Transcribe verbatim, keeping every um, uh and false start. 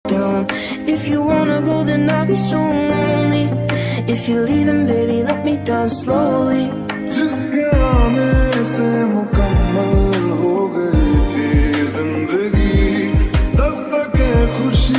down. If you wanna go, then I'll be so lonely. If you're leaving, baby, let me down slowly. Just